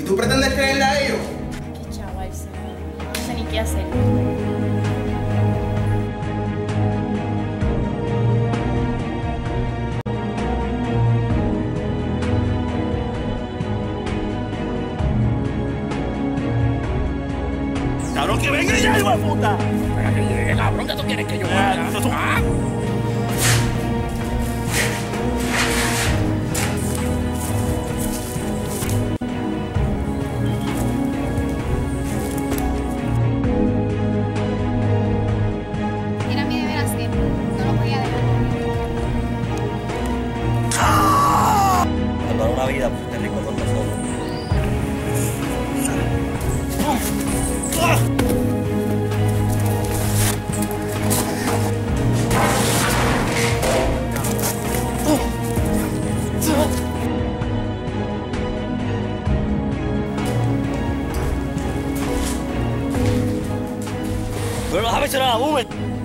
tú pretendes creerle a ellos? Qué chaval, señor. No sé ni qué hacer. ¡Cabrón, que venga ya, hijo de puta! Para que llegue, cabrón, que tú quieres que yo vaya. ¿Ah? Era mi deber hacerlo. No lo podía dejar. Salvar una vida, porque rico con nosotros. Pero vas a mencionar a Boomer.